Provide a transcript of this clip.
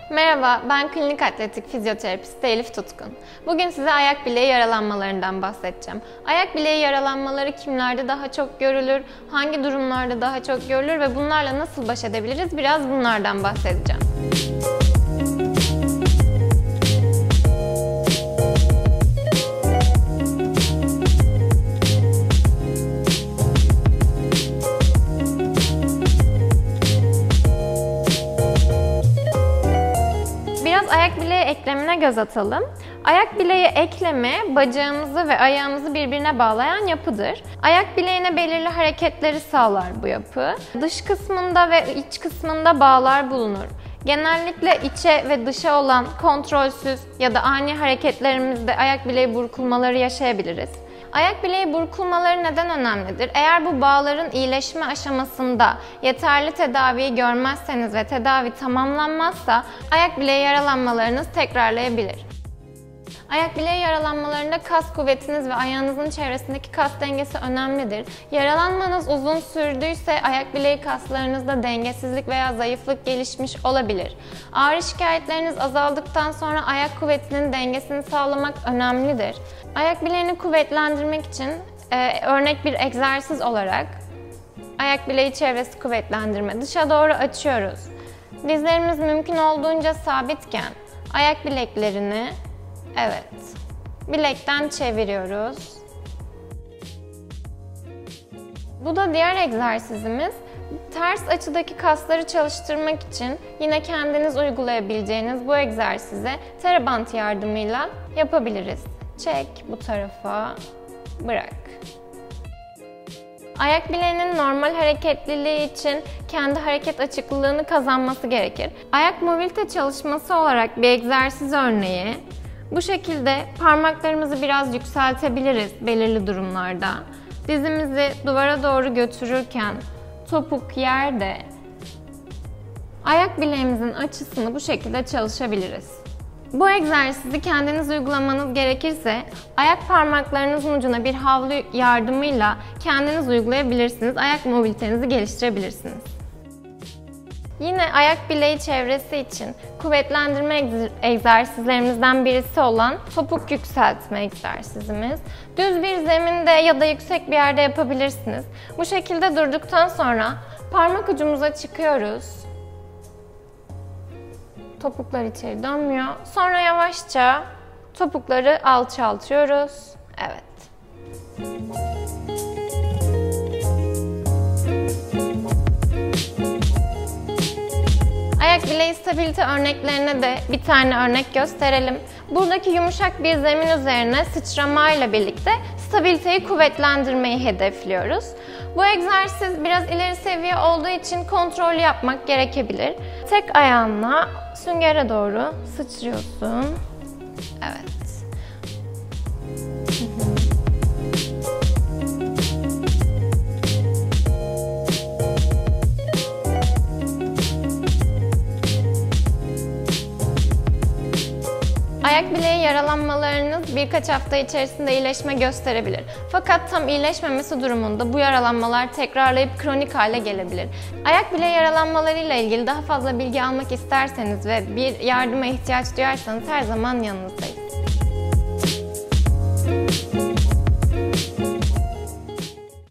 Merhaba, ben klinik atletik fizyoterapisti Elif Tutkun. Bugün size ayak bileği yaralanmalarından bahsedeceğim. Ayak bileği yaralanmaları kimlerde daha çok görülür, hangi durumlarda daha çok görülür ve bunlarla nasıl baş edebiliriz? Biraz bunlardan bahsedeceğim. Ayak bileği eklemine göz atalım. Ayak bileği eklemi, bacağımızı ve ayağımızı birbirine bağlayan yapıdır. Ayak bileğine belirli hareketleri sağlar bu yapı. Dış kısmında ve iç kısmında bağlar bulunur. Genellikle içe ve dışa olan kontrolsüz ya da ani hareketlerimizde ayak bileği burkulmaları yaşayabiliriz. Ayak bileği burkulmaları neden önemlidir? Eğer bu bağların iyileşme aşamasında yeterli tedaviyi görmezseniz ve tedavi tamamlanmazsa ayak bileği yaralanmalarınız tekrarlayabilir. Ayak bileği yaralanmalarında kas kuvvetiniz ve ayağınızın çevresindeki kas dengesi önemlidir. Yaralanmanız uzun sürdüyse ayak bileği kaslarınızda dengesizlik veya zayıflık gelişmiş olabilir. Ağrı şikayetleriniz azaldıktan sonra ayak kuvvetinin dengesini sağlamak önemlidir. Ayak bileğini kuvvetlendirmek için örnek bir egzersiz olarak ayak bileği çevresi kuvvetlendirme. Dışa doğru açıyoruz. Dizlerimiz mümkün olduğunca sabitken ayak bileklerini bilekten çeviriyoruz. Bu da diğer egzersizimiz. Ters açıdaki kasları çalıştırmak için yine kendiniz uygulayabileceğiniz bu egzersizi TheraBand yardımıyla yapabiliriz. Çek bu tarafa, bırak. Ayak bileğinin normal hareketliliği için kendi hareket açıklılığını kazanması gerekir. Ayak mobilite çalışması olarak bir egzersiz örneği. Bu şekilde parmaklarımızı biraz yükseltebiliriz belirli durumlarda. Dizimizi duvara doğru götürürken topuk yerde, ayak bileğimizin açısını bu şekilde çalışabiliriz. Bu egzersizi kendiniz uygulamanız gerekirse ayak parmaklarınızın ucuna bir havlu yardımıyla kendiniz uygulayabilirsiniz. Ayak mobilitenizi geliştirebilirsiniz. Yine ayak bileği çevresi için kuvvetlendirme egzersizlerimizden birisi olan topuk yükseltme egzersizimiz. Düz bir zeminde ya da yüksek bir yerde yapabilirsiniz. Bu şekilde durduktan sonra parmak ucumuza çıkıyoruz. Topuklar içeri dönmüyor. Sonra yavaşça topukları alçaltıyoruz. Evet. Ayak bileği stabilite örneklerine de bir tane örnek gösterelim. Buradaki yumuşak bir zemin üzerine sıçramayla birlikte stabiliteyi kuvvetlendirmeyi hedefliyoruz. Bu egzersiz biraz ileri seviye olduğu için kontrollü yapmak gerekebilir. Tek ayağınla süngere doğru sıçrıyorsun. Evet. Ayak bileği yaralanmalarınız birkaç hafta içerisinde iyileşme gösterebilir. Fakat tam iyileşmemesi durumunda bu yaralanmalar tekrarlayıp kronik hale gelebilir. Ayak bileği yaralanmalarıyla ilgili daha fazla bilgi almak isterseniz ve bir yardıma ihtiyaç duyarsanız her zaman yanınızdayız.